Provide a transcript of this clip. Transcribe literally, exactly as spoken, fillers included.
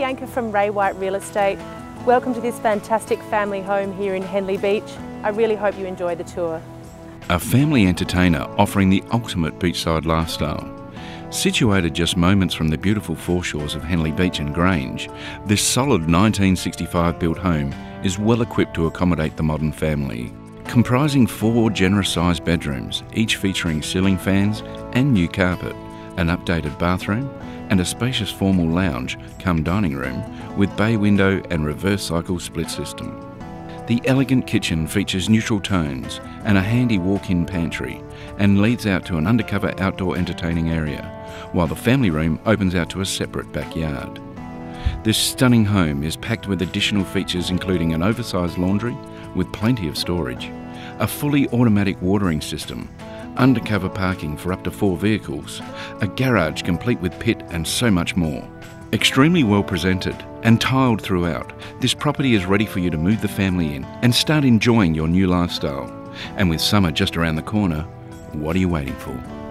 Bianca from Ray White Real Estate. Welcome to this fantastic family home here in Henley Beach. I really hope you enjoy the tour. A family entertainer offering the ultimate beachside lifestyle. Situated just moments from the beautiful foreshores of Henley Beach and Grange, this solid nineteen sixty-five built home is well equipped to accommodate the modern family. Comprising four generous-sized bedrooms, each featuring ceiling fans and new carpet, an updated bathroom, and a spacious formal lounge cum dining room with bay window and reverse cycle split system. The elegant kitchen features neutral tones and a handy walk-in pantry and leads out to an undercover outdoor entertaining area, while the family room opens out to a separate backyard. This stunning home is packed with additional features including an oversized laundry with plenty of storage, a fully automatic watering system, undercover parking for up to four vehicles, a garage complete with pit and so much more. Extremely well presented and tiled throughout, this property is ready for you to move the family in and start enjoying your new lifestyle. And with summer just around the corner, what are you waiting for?